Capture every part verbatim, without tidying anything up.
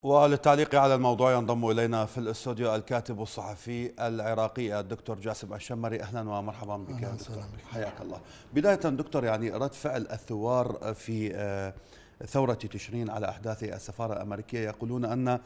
وللتعليق على الموضوع ينضم إلينا في الاستوديو الكاتب والصحفي العراقي الدكتور جاسم الشمري. أهلا ومرحبا بك دكتور، حياك الله. بداية دكتور، يعني رد فعل الثوار في ثورة تشرين على أحداث السفارة الأمريكية، يقولون أن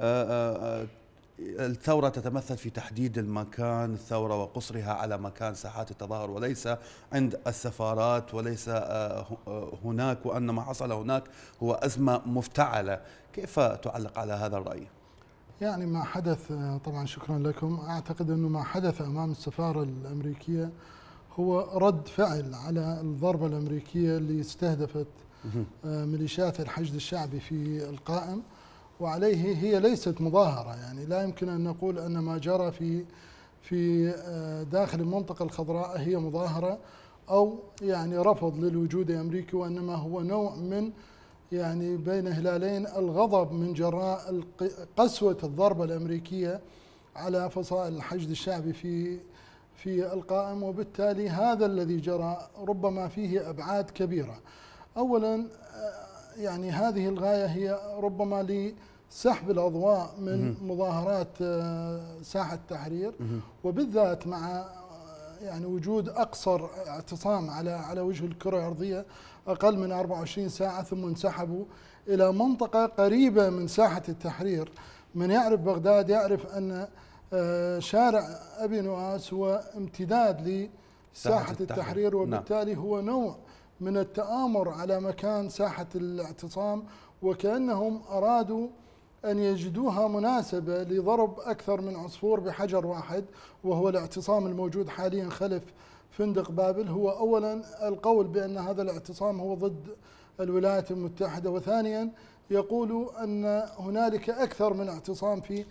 الثورة تتمثل في تحديد المكان الثورة وقصرها على مكان ساحات التظاهر وليس عند السفارات وليس هناك، وأن ما حصل هناك هو أزمة مفتعلة. كيف تعلق على هذا الرأي؟ يعني ما حدث، طبعا شكرا لكم، أعتقد أنه ما حدث أمام السفارة الأمريكية هو رد فعل على الضربة الأمريكية اللي استهدفت ميليشيات الحشد الشعبي في القائم، وعليه هي ليست مظاهرة. يعني لا يمكن أن نقول أن ما جرى في في داخل المنطقة الخضراء هي مظاهرة أو يعني رفض للوجود الأمريكي، وإنما هو نوع من يعني بين هلالين الغضب من جراء قسوة الضربة الأمريكية على فصائل الحشد الشعبي في في القائم، وبالتالي هذا الذي جرى ربما فيه أبعاد كبيرة. أولا يعني هذه الغاية هي ربما لسحب الأضواء من مظاهرات ساحة التحرير، وبالذات مع يعني وجود أقصر اعتصام على على وجه الكرة الأرضية أقل من أربعة وعشرين ساعة، ثم انسحبوا إلى منطقة قريبة من ساحة التحرير. من يعرف بغداد يعرف أن شارع أبي نواس هو امتداد لساحة التحرير، وبالتالي هو نوع من التآمر على مكان ساحة الاعتصام، وكأنهم أرادوا أن يجدوها مناسبة لضرب أكثر من عصفور بحجر واحد، وهو الاعتصام الموجود حاليا خلف فندق بابل. هو أولا القول بأن هذا الاعتصام هو ضد الولايات المتحدة، وثانيا يقولوا أن هنالك أكثر من اعتصام في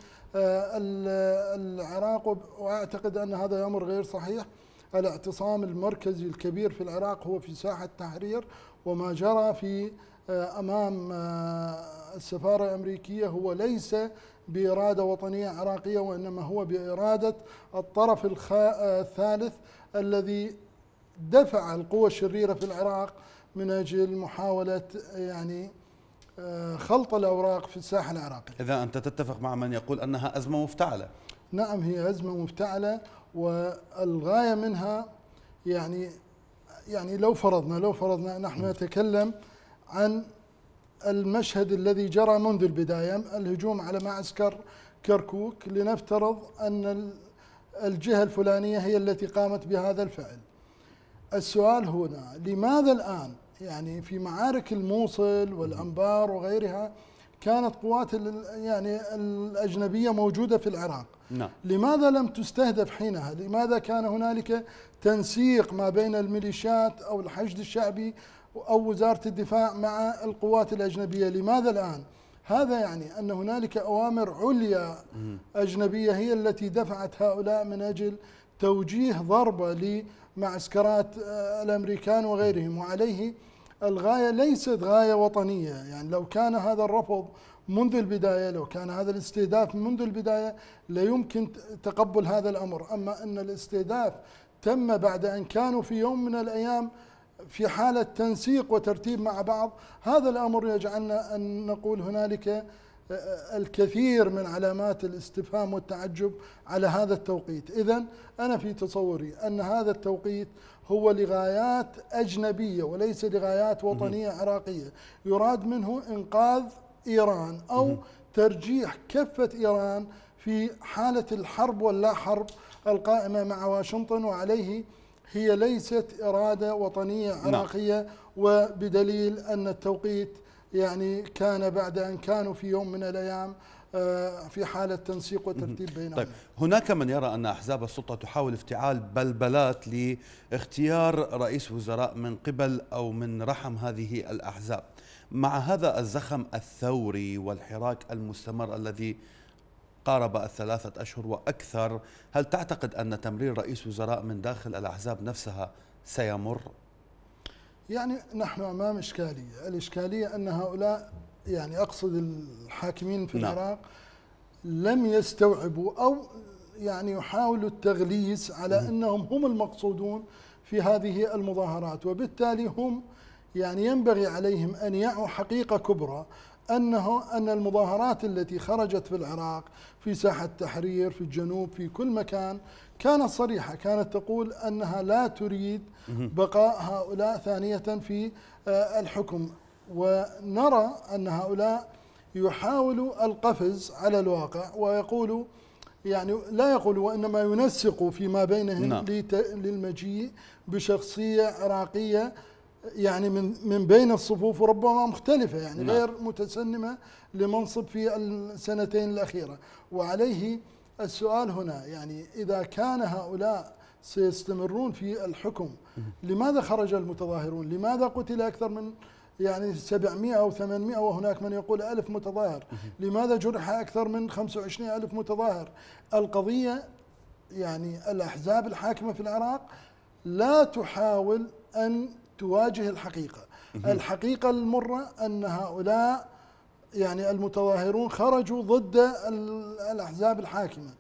العراق، وأعتقد أن هذا أمر غير صحيح. الاعتصام المركزي الكبير في العراق هو في ساحة التحرير، وما جرى في أمام السفارة الأمريكية هو ليس بإرادة وطنية عراقية، وإنما هو بإرادة الطرف الثالث الذي دفع القوى الشريرة في العراق من أجل محاولة يعني خلط الأوراق في الساحة العراقية. إذا أنت تتفق مع من يقول أنها أزمة مفتعلة؟ نعم، هي أزمة مفتعلة، والغاية منها يعني يعني لو فرضنا لو فرضنا نحن نتكلم عن المشهد الذي جرى منذ البداية، الهجوم على معسكر كركوك، لنفترض أن الجهة الفلانية هي التي قامت بهذا الفعل. السؤال هنا لماذا الآن يعني في معارك الموصل والأنبار وغيرها كانت قوات يعني الأجنبية موجودة في العراق؟ نعم. لماذا لم تستهدف حينها؟ لماذا كان هنالك تنسيق ما بين الميليشيات أو الحشد الشعبي أو وزارة الدفاع مع القوات الأجنبية؟ لماذا الآن؟ هذا يعني أن هنالك أوامر عليا أجنبية هي التي دفعت هؤلاء من أجل توجيه ضربة لمعسكرات الأمريكان وغيرهم، وعليه الغاية ليست غاية وطنية. يعني لو كان هذا الرفض منذ البداية، لو كان هذا الاستهداف منذ البداية، لا يمكن تقبل هذا الأمر. أما أن الاستهداف تم بعد أن كانوا في يوم من الأيام في حالة تنسيق وترتيب مع بعض، هذا الأمر يجعلنا أن نقول هنالك الكثير من علامات الاستفهام والتعجب على هذا التوقيت. إذن أنا في تصوري أن هذا التوقيت هو لغايات أجنبية وليس لغايات وطنية عراقية، يراد منه إنقاذ إيران أو ترجيح كفة إيران في حالة الحرب واللا حرب القائمة مع واشنطن، وعليه هي ليست إرادة وطنية عراقية. وبدليل أن التوقيت يعني كان بعد أن كانوا في يوم من الأيام في حالة تنسيق وترتيب بينهم. طيب، هناك من يرى أن أحزاب السلطة تحاول افتعال بلبلات لاختيار رئيس وزراء من قبل أو من رحم هذه الأحزاب. مع هذا الزخم الثوري والحراك المستمر الذي قارب الثلاثة أشهر وأكثر، هل تعتقد أن تمرير رئيس وزراء من داخل الأحزاب نفسها سيمر؟ يعني نحن أمام إشكالية، الإشكالية أن هؤلاء يعني أقصد الحاكمين في نعم. العراق لم يستوعبوا أو يعني يحاولوا التغليس على أنهم هم المقصودون في هذه المظاهرات، وبالتالي هم يعني ينبغي عليهم أن يعوا حقيقة كبرى، أنه أن المظاهرات التي خرجت في العراق في ساحة التحرير في الجنوب في كل مكان كانت صريحة، كانت تقول أنها لا تريد بقاء هؤلاء ثانية في الحكم، ونرى أن هؤلاء يحاولوا القفز على الواقع ويقولوا يعني لا يقولوا وإنما ينسقوا فيما بينهم نعم. للمجيء بشخصية عراقية يعني من من بين الصفوف وربما مختلفة يعني نعم. غير متسنمة لمنصب في السنتين الأخيرة. وعليه السؤال هنا يعني إذا كان هؤلاء سيستمرون في الحكم لماذا خرج المتظاهرون؟ لماذا قتل أكثر من يعني سبعمائة أو ثمانمائة وهناك من يقول ألف متظاهر؟ لماذا جرح أكثر من خمسة وعشرين ألف متظاهر؟ القضية يعني الأحزاب الحاكمة في العراق لا تحاول أن تواجه الحقيقة. الحقيقة المرة أن هؤلاء يعني المتظاهرون خرجوا ضد الأحزاب الحاكمة.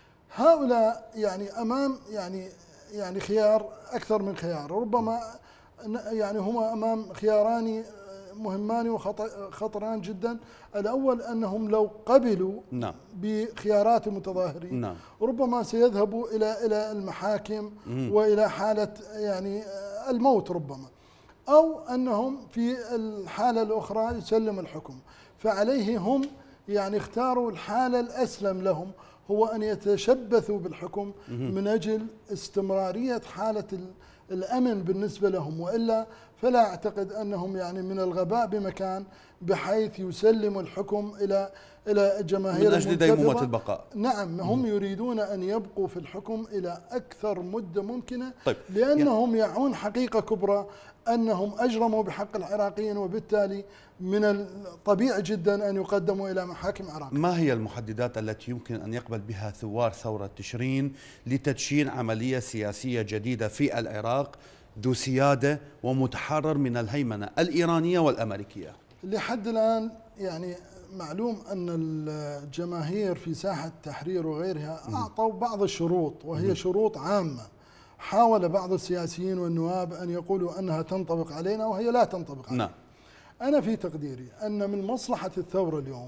هؤلاء يعني أمام يعني يعني خيار أكثر من خيار، ربما يعني هما أمام خياران مهمان وخطران جدا. الأول أنهم لو قبلوا نعم. بخيارات المتظاهرين نعم. ربما سيذهبوا إلى إلى المحاكم مم. وإلى حالة يعني الموت ربما، أو أنهم في الحالة الأخرى يسلم الحكم. فعليه هم يعني اختاروا الحالة الأسلم لهم هو أن يتشبثوا بالحكم مم. من أجل استمرارية حالة الأمن بالنسبة لهم، وإلا فلا أعتقد أنهم يعني من الغباء بمكان بحيث يسلموا الحكم إلى إلى جماهير من أجل ديمومة البقاء. نعم هم يريدون أن يبقوا في الحكم إلى أكثر مدة ممكنة. طيب. لأنهم يعون حقيقة كبرى أنهم أجرموا بحق العراقيين، وبالتالي من الطبيعي جدا أن يقدموا إلى محاكم عراقية. ما هي المحددات التي يمكن أن يقبل بها ثوار ثورة تشرين لتدشين عملية سياسية جديدة في العراق ذو سيادة ومتحرر من الهيمنة الإيرانية والأمريكية؟ لحد الآن يعني معلوم أن الجماهير في ساحة التحرير وغيرها أعطوا بعض الشروط، وهي شروط عامة حاول بعض السياسيين والنواب أن يقولوا أنها تنطبق علينا وهي لا تنطبق علينا. نعم. أنا في تقديري أن من مصلحة الثورة اليوم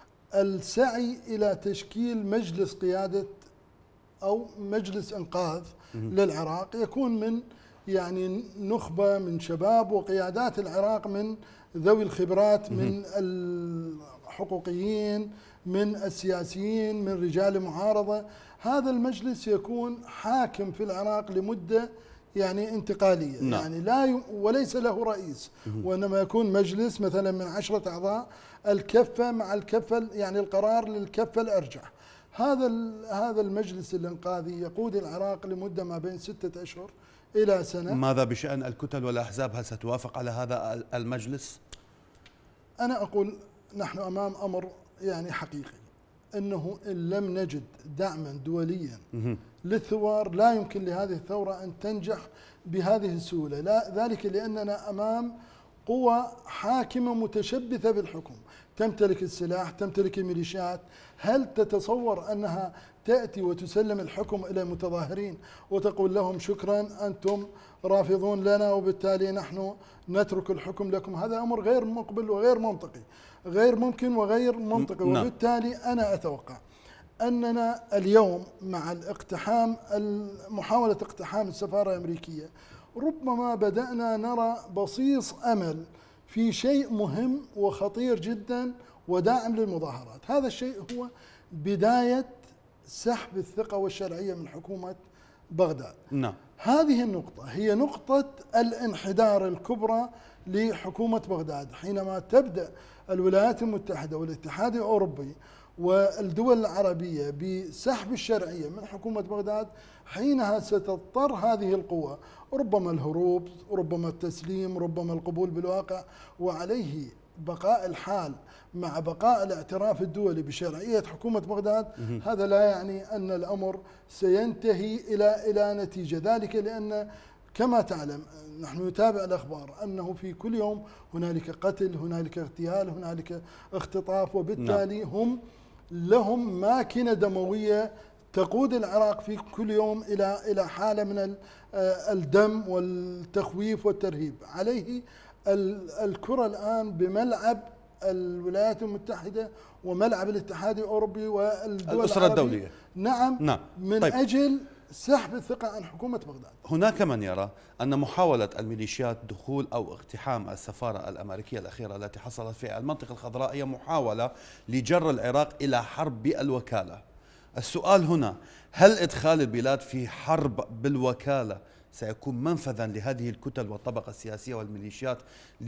السعي إلى تشكيل مجلس قيادة أو مجلس إنقاذ للعراق يكون من يعني نخبة من شباب وقيادات العراق من ذوي الخبرات، من الحقوقيين، من السياسيين، من رجال المعارضة. هذا المجلس يكون حاكم في العراق لمدة يعني انتقالية نعم. يعني لا ي... وليس له رئيس، وإنما يكون مجلس مثلا من عشرة أعضاء، الكفة مع الكفة يعني القرار للكفة الأرجح. هذا ال... هذا المجلس الإنقاذي يقود العراق لمدة ما بين ستة أشهر إلى سنة. ماذا بشأن الكتل والأحزاب؟ هل ستوافق على هذا المجلس؟ أنا أقول نحن أمام أمر يعني حقيقي، أنه إن لم نجد دعما دوليا للثوار لا يمكن لهذه الثورة أن تنجح بهذه السهولة. لا ذلك لأننا أمام قوى حاكمة متشبثة بالحكم، تمتلك السلاح، تمتلك الميليشيات. هل تتصور أنها تأتي وتسلم الحكم إلى متظاهرين وتقول لهم شكرا أنتم رافضون لنا وبالتالي نحن نترك الحكم لكم؟ هذا أمر غير مقبل وغير منطقي، غير ممكن وغير منطقي. وبالتالي أنا أتوقع أننا اليوم مع الاقتحام محاولة اقتحام السفارة الأمريكية ربما بدأنا نرى بصيص أمل في شيء مهم وخطير جدا وداعم للمظاهرات. هذا الشيء هو بداية سحب الثقة والشرعية من حكومة بغداد. نعم. هذه النقطة هي نقطة الانحدار الكبرى لحكومة بغداد، حينما تبدأ الولايات المتحدة والاتحاد الأوروبي والدول العربية بسحب الشرعية من حكومة بغداد، حينها ستضطر هذه القوى ربما الهروب، ربما التسليم، ربما القبول بالواقع. وعليه بقاء الحال مع بقاء الاعتراف الدولي بشرعية حكومة بغداد، هذا لا يعني أن الأمر سينتهي إلى إلى نتيجة. ذلك لأن كما تعلم نحن نتابع الأخبار أنه في كل يوم هنالك قتل، هنالك اغتيال، هنالك اختطاف، وبالتالي هم لهم ماكينة دموية تقود العراق في كل يوم إلى إلى حالة من الدم والتخويف والترهيب. عليه الكرة الآن بملعب الولايات المتحدة وملعب الاتحاد الأوروبي والدول الأسرة العربية. الدولية. نعم, نعم. من طيب. أجل سحب الثقة عن حكومة بغداد. هناك من يرى أن محاولة الميليشيات دخول أو اقتحام السفارة الأمريكية الأخيرة التي حصلت في المنطقة الخضراء هي محاولة لجر العراق إلى حرب بالوكالة. السؤال هنا، هل إدخال البلاد في حرب بالوكالة سيكون منفذا لهذه الكتل والطبقة السياسية والميليشيات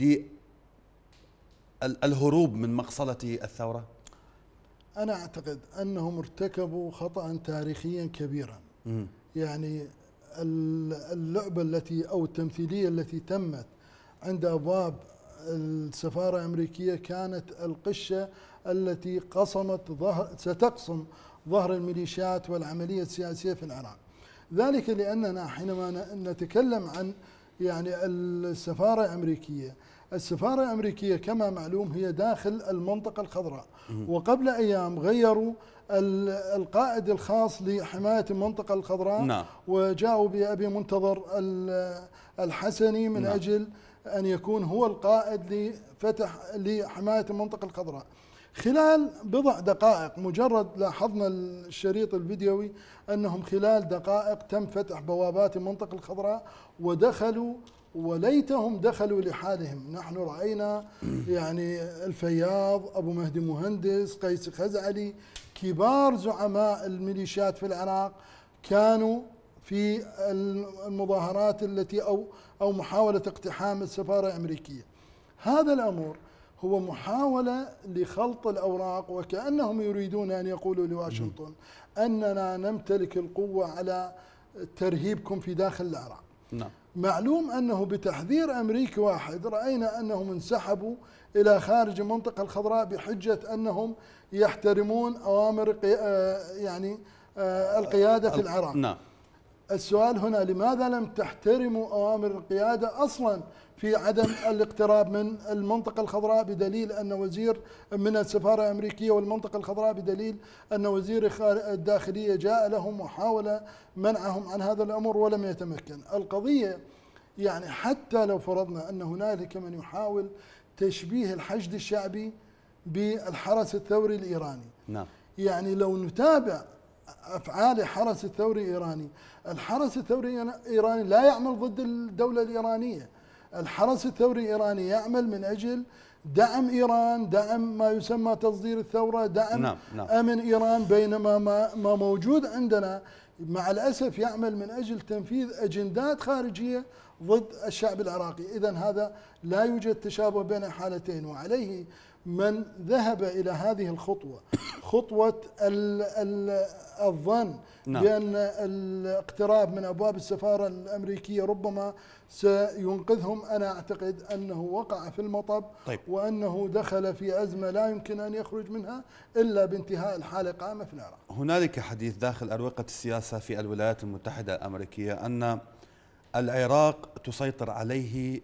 للهروب من مقصلة الثورة؟ أنا أعتقد أنهم ارتكبوا خطأ تاريخيا كبيرا. م. يعني اللعبة التي أو التمثيلية التي تمت عند أبواب السفارة الأمريكية كانت القشة التي قصمت ظهر ستقصم ظهر الميليشيات والعملية السياسية في العراق. ذلك لأننا حينما نتكلم عن يعني السفارة الأمريكية، السفارة الأمريكية كما معلوم هي داخل المنطقة الخضراء، وقبل أيام غيروا القائد الخاص لحماية المنطقة الخضراء. نعم. وجاءوا بأبي منتظر الحسني من نعم. أجل أن يكون هو القائد لفتح لحماية المنطقة الخضراء. خلال بضع دقائق، مجرد لاحظنا الشريط الفيديوي أنهم خلال دقائق تم فتح بوابات المنطقة الخضراء ودخلوا، وليتهم دخلوا لحالهم. نحن رأينا يعني الفياض، أبو مهدي مهندس، قيس خزعلي، كبار زعماء الميليشيات في العراق كانوا في المظاهرات التي أو أو محاولة اقتحام السفارة الأمريكية. هذا الأمر هو محاولة لخلط الأوراق، وكأنهم يريدون أن يقولوا لواشنطن أننا نمتلك القوة على ترهيبكم في داخل العراق. نعم. معلوم أنه بتحذير أمريكي واحد رأينا أنهم انسحبوا إلى خارج المنطقة الخضراء بحجة أنهم يحترمون أوامر يعني القيادة في العراق. نعم. السؤال هنا، لماذا لم تحترموا أوامر القيادة أصلا في عدم الاقتراب من المنطقة الخضراء، بدليل أن وزير من السفارة الأمريكية والمنطقة الخضراء، بدليل أن وزير الداخلية جاء لهم وحاول منعهم عن هذا الأمر ولم يتمكن. القضية يعني حتى لو فرضنا أن هنالك من يحاول تشبيه الحشد الشعبي بالحرس الثوري الإيراني. نعم. يعني لو نتابع أفعال الحرس الثوري الإيراني، الحرس الثوري الإيراني لا يعمل ضد الدولة الإيرانية. الحرس الثوري الإيراني يعمل من أجل دعم إيران، دعم ما يسمى تصدير الثورة، دعم نعم. نعم. أمن إيران، بينما ما, ما موجود عندنا مع الأسف يعمل من أجل تنفيذ أجندات خارجية ضد الشعب العراقي. إذن هذا لا يوجد تشابه بين الحالتين، وعليه من ذهب إلى هذه الخطوة، خطوة ال ال الظن نعم. بأن الاقتراب من أبواب السفارة الأمريكية ربما سينقذهم، أنا أعتقد أنه وقع في المطب. طيب. وأنه دخل في أزمة لا يمكن أن يخرج منها إلا بانتهاء الحالة القائمة في العراق. هنالك حديث داخل أروقة السياسة في الولايات المتحدة الأمريكية أن العراق تسيطر عليه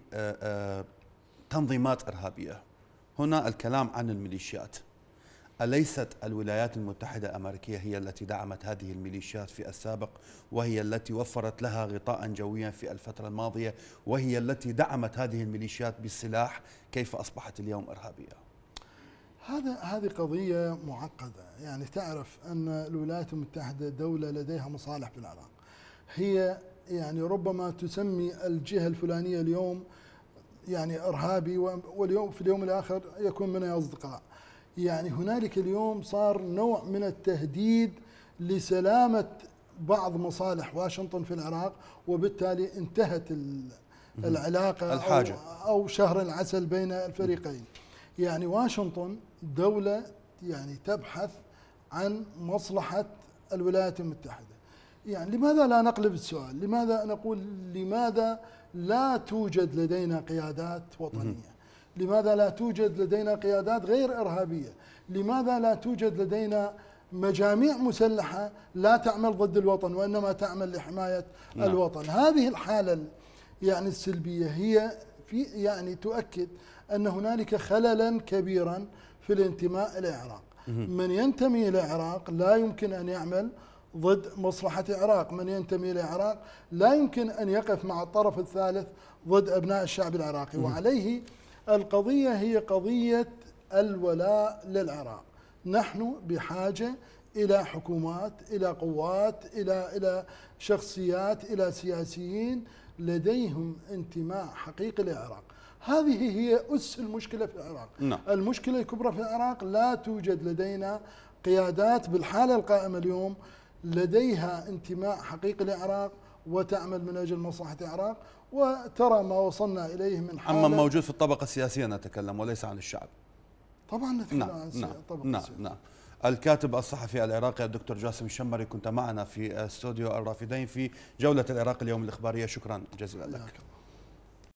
تنظيمات إرهابية. هنا الكلام عن الميليشيات. أليست الولايات المتحدة الأمريكية هي التي دعمت هذه الميليشيات في السابق، وهي التي وفرت لها غطاء جويا في الفترة الماضية، وهي التي دعمت هذه الميليشيات بالسلاح؟ كيف أصبحت اليوم إرهابية؟ هذا هذه قضية معقدة. يعني تعرف أن الولايات المتحدة دولة لديها مصالح في العراق، هي يعني ربما تسمي الجهة الفلانية اليوم يعني إرهابي، واليوم في اليوم الآخر يكون منها أصدقاء. يعني هنالك اليوم صار نوع من التهديد لسلامة بعض مصالح واشنطن في العراق، وبالتالي انتهت العلاقة الحاجة أو شهر العسل بين الفريقين. يعني واشنطن دولة يعني تبحث عن مصلحة الولايات المتحدة. يعني لماذا لا نقلب السؤال؟ لماذا نقول لماذا لا توجد لدينا قيادات وطنية؟ لماذا لا توجد لدينا قيادات غير إرهابية؟ لماذا لا توجد لدينا مجاميع مسلحة لا تعمل ضد الوطن وإنما تعمل لحماية نعم. الوطن؟ هذه الحالة يعني السلبية هي في يعني تؤكد أن هنالك خللا كبيرا في الانتماء إلى العراق. من ينتمي إلى العراق لا يمكن أن يعمل ضد مصلحة العراق، من ينتمي إلى العراق لا يمكن أن يقف مع الطرف الثالث ضد أبناء الشعب العراقي. وعليه القضية هي قضية الولاء للعراق. نحن بحاجة إلى حكومات، إلى قوات، إلى إلى شخصيات، إلى سياسيين لديهم انتماء حقيقي للعراق. هذه هي أس المشكلة في العراق. نعم. المشكلة الكبرى في العراق لا توجد لدينا قيادات بالحالة القائمة اليوم لديها انتماء حقيقي للعراق وتعمل من أجل مصلحة العراق، وترى ما وصلنا إليه من حالة. أما موجود في الطبقة السياسية نتكلم وليس عن الشعب. طبعا نتكلم نعم عن نعم الطبقة نعم السياسية. نعم. الكاتب الصحفي العراقي الدكتور جاسم الشمري كنت معنا في استوديو الرافدين في جولة العراق اليوم الإخبارية. شكرا جزيلا لك.